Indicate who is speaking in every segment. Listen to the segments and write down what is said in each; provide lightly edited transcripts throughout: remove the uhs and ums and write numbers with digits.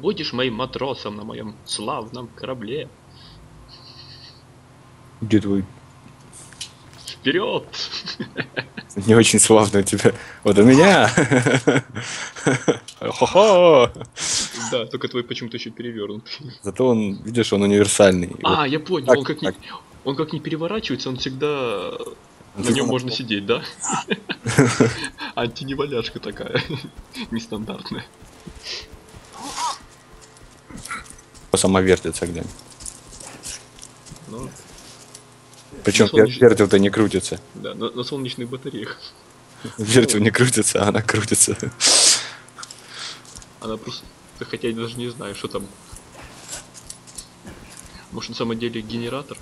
Speaker 1: Будешь моим матросом на моем славном корабле.
Speaker 2: Где твой?
Speaker 1: Вперед!
Speaker 2: Не очень славно у тебя. Вот у меня. Хо-хо!
Speaker 1: Да, только твой почему-то еще перевернут.
Speaker 2: Зато он, видишь, он универсальный.
Speaker 1: А, я понял,
Speaker 2: так,
Speaker 1: он как не переворачивается, он всегда... На нем можно сидеть, да? Антиневаляшка такая. Нестандартная.
Speaker 2: Сама вертится где.
Speaker 1: Ну,
Speaker 2: причем вертел-то не крутится.
Speaker 1: да, на солнечных батареях.
Speaker 2: Вертел не крутится, а она крутится.
Speaker 1: Она просто... Хотя я даже не знаю, что там. Может, на самом деле генератор?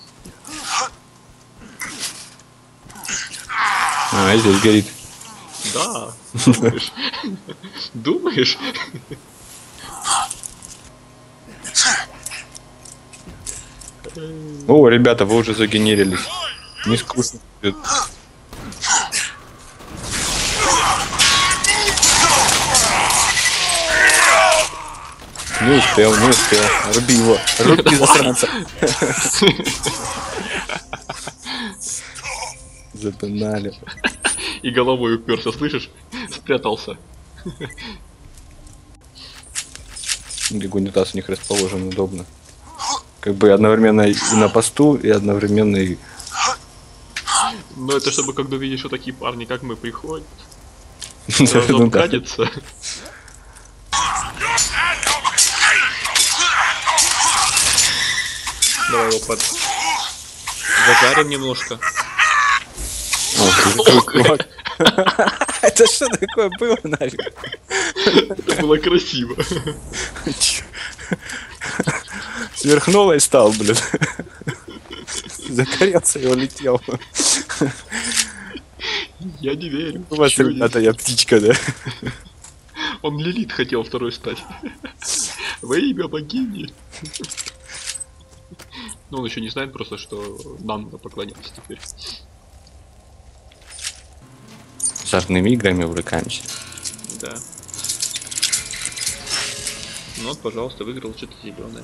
Speaker 2: А, и здесь горит.
Speaker 1: Да, думаешь? Думаешь?
Speaker 2: О, ребята, вы уже загенерились. Не скучно. Не успел, не успел. Руби его. Руби засранца. Запинали.
Speaker 1: И головой уперся, слышишь? Спрятался.
Speaker 2: Как унитаз у них расположен удобно. Как бы одновременно и на посту, и одновременно и...
Speaker 1: Но это чтобы когда видишь, что такие парни, как мы, приходят.
Speaker 2: Ну
Speaker 1: Разом
Speaker 2: да.
Speaker 1: катятся. Давай его под... Зажарим немножко.
Speaker 2: Это что такое было нафиг?
Speaker 1: Это было красиво.
Speaker 2: Сверхновой стал, блин. Загорелся и улетел.
Speaker 1: Я не верю.
Speaker 2: У вас, ребята, я птичка, да?
Speaker 1: Он Лилит хотел второй стать. Во имя богини. Ну, он еще не знает просто, что нам надо поклоняться теперь.
Speaker 2: Азартными играми увлекаемся.
Speaker 1: Да. Ну вот, пожалуйста, выиграл что-то зеленое.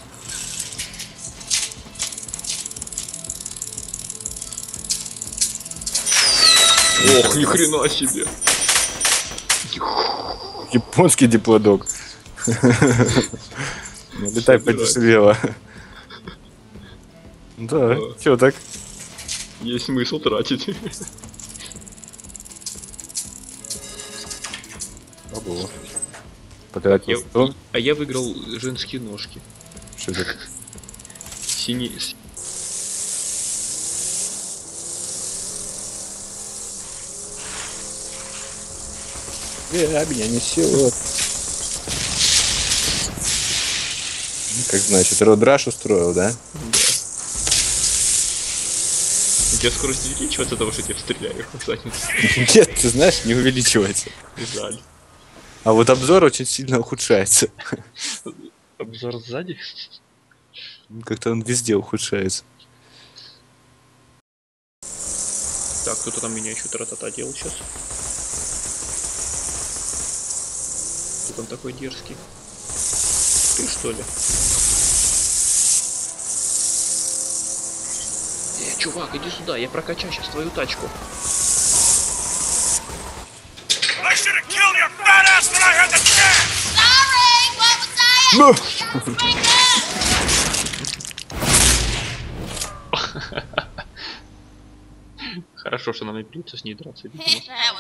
Speaker 1: Ох, ни хрена себе.
Speaker 2: Японский диплодок. Летай подешевело. Да, чё так?
Speaker 1: Есть смысл тратить.
Speaker 2: Ого. Потратил 100.
Speaker 1: А я выиграл женские ножки.
Speaker 2: Что это?
Speaker 1: Синий...
Speaker 2: Меня несет. Как значит, родраш устроил, да?
Speaker 1: Да. У тебя скорость увеличивается от того, что я тебя стреляю в задницу?
Speaker 2: Нет, ты знаешь, не увеличивается.
Speaker 1: Жаль.
Speaker 2: А вот обзор очень сильно ухудшается.
Speaker 1: Обзор сзади?
Speaker 2: Как-то он везде ухудшается.
Speaker 1: Так, кто-то там меня еще тра-та-та делал сейчас. Кто там такой дерзкий? Ты что ли? Чувак, иди сюда, я прокачаю сейчас твою тачку. Хорошо, что нам не придется с ней драться, видимо.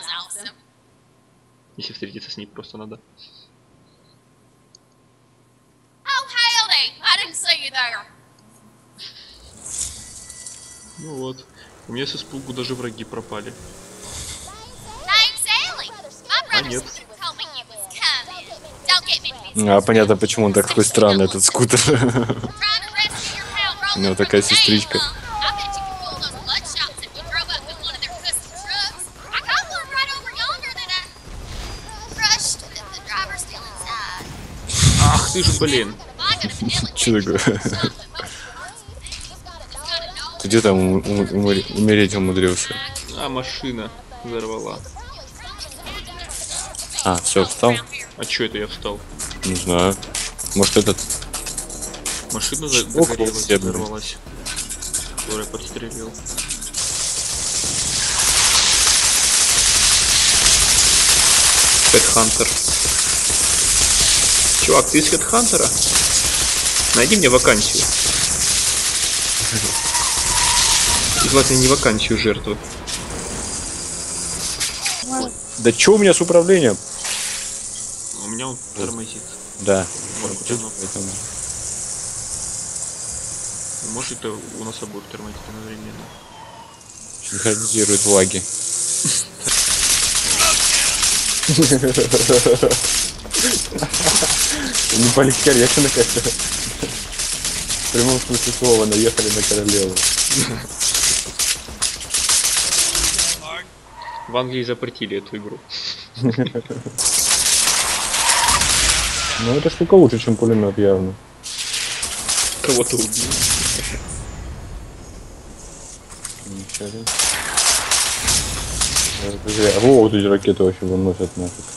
Speaker 1: Если встретиться с ней просто надо. Ну вот. У меня с испугу даже враги пропали. А нет.
Speaker 2: А понятно, почему он такой странный, этот скутер. У него такая сестричка.
Speaker 1: Ах ты ж, блин.
Speaker 2: Че такое? Ты где там умереть умудрился?
Speaker 1: А, машина взорвала.
Speaker 2: А, все, встал?
Speaker 1: А чё это я встал?
Speaker 2: Не знаю. Может этот...
Speaker 1: Машина
Speaker 2: Ох,
Speaker 1: загорелась,
Speaker 2: все, блин.
Speaker 1: взорвалась. Которая подстрелил. Хедхантер. Чувак, ты из Хедхантера? Найди мне вакансию. И желательно не вакансию жертвы.
Speaker 2: Да чё у меня с управлением?
Speaker 1: У меня он тормозит.
Speaker 2: Да.
Speaker 1: Может, оно-
Speaker 2: Поэтому-
Speaker 1: Может это у нас обоих тормозит одновременно.
Speaker 2: Синхронизирует лаги. Не полетели, я на как-то. В прямом смысле слова наехали на королеву.
Speaker 1: В Англии запретили эту игру.
Speaker 2: Ну эта штука лучше, чем пулемет, явно.
Speaker 1: Кого-то убил.
Speaker 2: Ничего. Это зря. Во, вот эти ракеты вообще выносят нафиг.